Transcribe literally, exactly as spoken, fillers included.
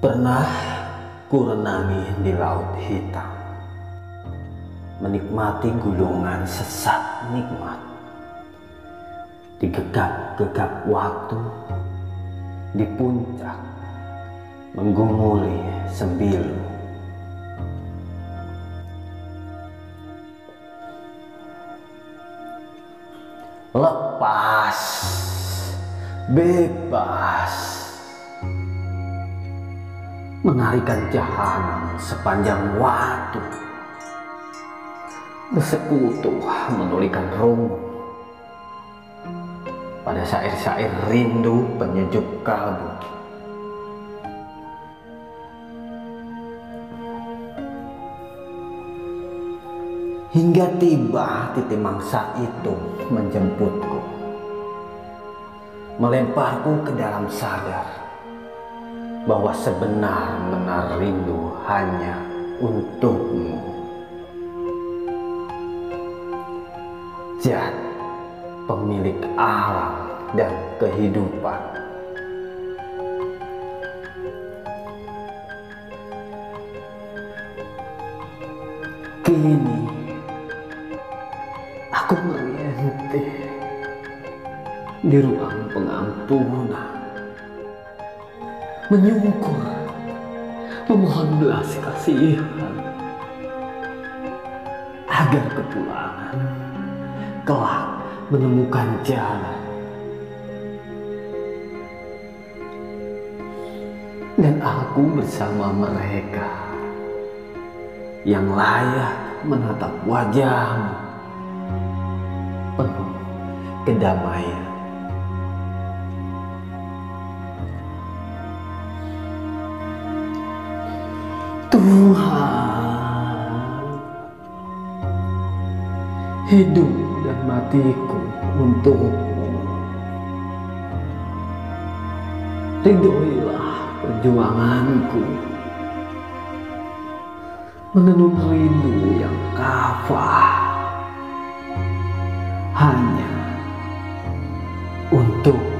Pernah kurenangi di laut hitam, menikmati gulungan sesat nikmat, digegap-gegap waktu, di puncak menggumuli sembilu. Lepas, bebas, menarikan jahanam sepanjang waktu, bersekutu menulikan rungu pada syair-syair rindu penyejuk kalbu. Hingga tiba titik mangsa itu menjemputku, melemparku ke dalam sadar bahwa sebenar-benar rindu hanya untukmu. Zat pemilik alam dan kehidupan. Kini aku merintih di ruang pengampunan, menyukur, memohon belas kasihan, agar kepulangan kelak menemukan jalan. Dan aku bersama mereka yang layak menatap wajahmu penuh kedamaian. Tuhan, hidup dan matiku untukmu. Ridhoilah perjuanganku, menenun rindu yang kafah hanya untuk